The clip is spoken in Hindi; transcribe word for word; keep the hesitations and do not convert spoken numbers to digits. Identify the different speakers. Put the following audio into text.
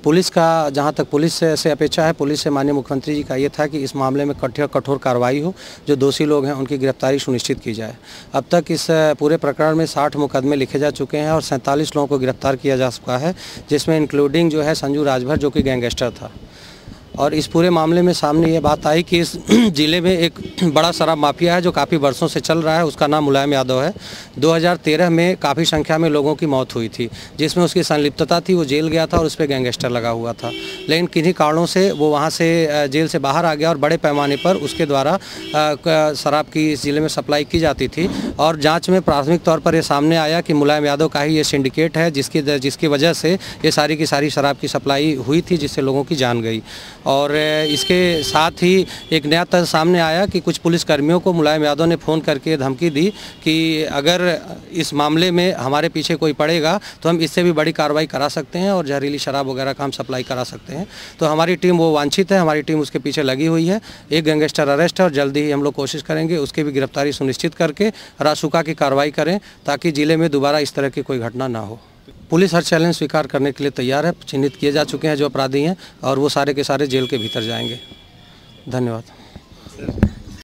Speaker 1: पुलिस का जहां तक पुलिस से, से अपेक्षा है, पुलिस से माननीय मुख्यमंत्री जी का ये था कि इस मामले में कठोर कठोर कार्रवाई हो, जो दोषी लोग हैं उनकी गिरफ्तारी सुनिश्चित की जाए। अब तक इस पूरे प्रकरण में साठ मुकदमे लिखे जा चुके हैं और सैंतालीस लोगों को गिरफ्तार किया जा चुका है, जिसमें इंक्लूडिंग जो है संजू राजभर, जो कि गैंगस्टर था। और इस पूरे मामले में सामने ये बात आई कि इस ज़िले में एक बड़ा शराब माफिया है जो काफ़ी वर्षों से चल रहा है। उसका नाम मुलायम यादव है। दो हज़ार तेरह में काफ़ी संख्या में लोगों की मौत हुई थी, जिसमें उसकी संलिप्तता थी। वो जेल गया था और उस पर गैंगस्टर लगा हुआ था, लेकिन किन्हीं कारणों से वो वहाँ से जेल से बाहर आ गया और बड़े पैमाने पर उसके द्वारा शराब की इस ज़िले में सप्लाई की जाती थी। और जाँच में प्राथमिक तौर पर ये सामने आया कि मुलायम यादव का ही ये सिंडिकेट है, जिसकी जिसकी वजह से ये सारी की सारी शराब की सप्लाई हुई थी, जिससे लोगों की जान गई। और इसके साथ ही एक नया तथ्य सामने आया कि कुछ पुलिसकर्मियों को मुलायम यादव ने फ़ोन करके धमकी दी कि अगर इस मामले में हमारे पीछे कोई पड़ेगा तो हम इससे भी बड़ी कार्रवाई करा सकते हैं और जहरीली शराब वगैरह का हम सप्लाई करा सकते हैं। तो हमारी टीम वो वांछित है, हमारी टीम उसके पीछे लगी हुई है। एक गैंगस्टर अरेस्ट है और जल्दी ही हम लोग कोशिश करेंगे उसकी भी गिरफ्तारी सुनिश्चित करके रासुका की कार्रवाई करें, ताकि ज़िले में दोबारा इस तरह की कोई घटना ना हो। पुलिस हर चैलेंज स्वीकार करने के लिए तैयार है। चिन्हित किए जा चुके हैं जो अपराधी हैं और वो सारे के सारे जेल के भीतर जाएंगे। धन्यवाद।